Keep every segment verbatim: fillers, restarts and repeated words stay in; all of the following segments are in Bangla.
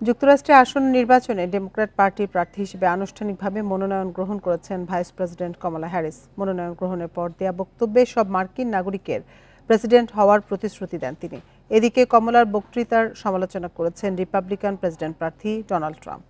যুক্তরাষ্ট্রে আসন্ন নির্বাচনে ডেমোক্র্যাট পার্টির প্রার্থী হিসেবে আনুষ্ঠানিকভাবে মনোনয়ন গ্রহণ করেছেন ভাইস প্রেসিডেন্ট কমলা হ্যারিস। মনোনয়ন গ্রহণের পর দেয়া বক্তব্যে সব মার্কিন নাগরিকের প্রেসিডেন্ট হওয়ার প্রতিশ্রুতি দেন তিনি। এদিকে কমলার বক্তৃতার সমালোচনা করেছেন রিপাবলিকান প্রেসিডেন্ট প্রার্থী ডোনাল্ড ট্রাম্প।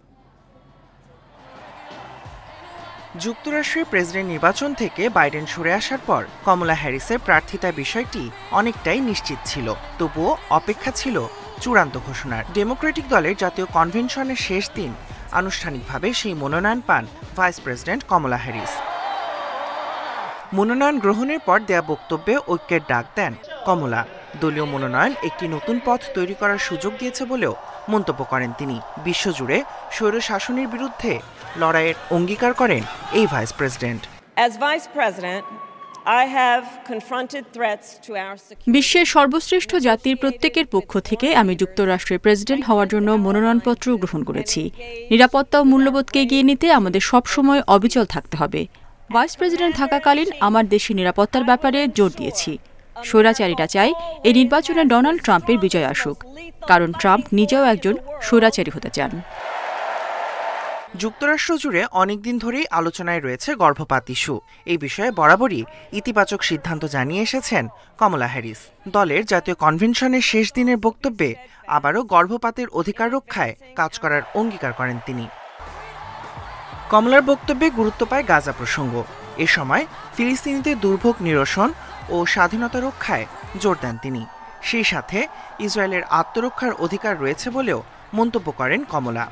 যুক্তরাষ্ট্রের প্রেসিডেন্ট নির্বাচন থেকে বাইডেন সরে আসার পর কমলা হ্যারিসের প্রার্থিতা বিষয়টি অনেকটাই নিশ্চিত ছিল, তবুও অপেক্ষা ছিল চূড়ান্ত ঘোষণার। ডেমোক্রেটিক দলের জাতীয় কনভেনশনের শেষ দিন আনুষ্ঠানিকভাবে সেই মনোনয়ন পান ভাইস প্রেসিডেন্ট কমলা হ্যারিস। মনোনয়ন গ্রহণের পর দেয়া বক্তব্যে ঐক্যের ডাক দেন কমলা। দলীয় মনোনয়ন একটি নতুন পথ তৈরি করার সুযোগ দিয়েছে বলেও মন্তব্য করেন তিনি। বিশ্বজুড়ে স্বৈরশাসনের বিরুদ্ধে লড়াইয়ের অঙ্গীকার করেন এই vice president. As Vice President, I have confronted threats to our security. বিশ্বের সর্বশ্রেষ্ঠ জাতির প্রত্যেকের পক্ষ থেকে আমি যুক্তরাষ্ট্রের প্রেসিডেন্ট হওয়ার জন্য মনোনয়নপত্র গ্রহণ করেছি। নিরাপত্তা ও মূল্যবোধকে এগিয়ে নিতে আমাদের সবসময় অবিচল থাকতে হবে। ভাইস প্রেসিডেন্ট থাকাকালীন আমার দেশের নিরাপত্তার ব্যাপারে জোর দিয়েছি। স্বৈরাচারীরা চায় এই নির্বাচনে ডোনাল্ড ট্রাম্পের বিজয় আসুক, কারণ ট্রাম্প নিজেও একজন স্বৈরাচারী হতে চান। যুক্তরাষ্ট্র জুড়ে অনেকদিন ধরেই আলোচনায় রয়েছে গর্ভপাত ইস্যু। এই বিষয়ে বরাবরই ইতিবাচক সিদ্ধান্ত জানিয়ে এসেছেন কমলা হ্যারিস। দলের জাতীয় কনভেনশনের শেষ দিনের বক্তব্যে আবারও গর্ভপাতের অধিকার রক্ষায় কাজ করার অঙ্গীকার করেন তিনি। কমলার বক্তব্যে গুরুত্ব পায় গাজা প্রসঙ্গ। এ সময় ফিলিস্তিনিদের দুর্ভোগ নিরসন ও স্বাধীনতা রক্ষায় জোর দেন তিনি। সেই সাথে ইসরায়েলের আত্মরক্ষার অধিকার রয়েছে বলেও মন্তব্য করেন কমলা।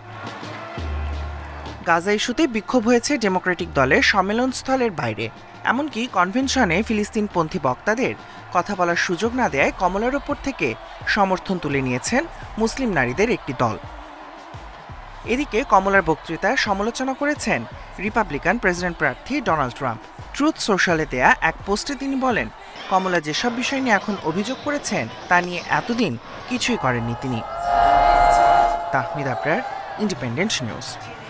গাজা ইস্যুতে বিক্ষোভ হয়েছে ডেমোক্রেটিক দলের সম্মেলনস্থলের বাইরে। এমনকি কনভেনশনে ফিলিস্তিনপন্থী বক্তাদের কথা বলার সুযোগ না দেয় কমলার ওপর থেকে সমর্থন তুলে নিয়েছেন মুসলিম নারীদের একটি দল। এদিকে কমলার বক্তৃতার সমালোচনা করেছেন রিপাবলিকান প্রেসিডেন্ট প্রার্থী ডোনাল্ড ট্রাম্প। ট্রুথ সোশ্যালে দেয়া এক পোস্টে তিনি বলেন, কমলা যেসব বিষয় নিয়ে এখন অভিযোগ করেছেন তা নিয়ে এতদিন কিছুই করেননি তিনি। Tahmid Abrar, Independent news.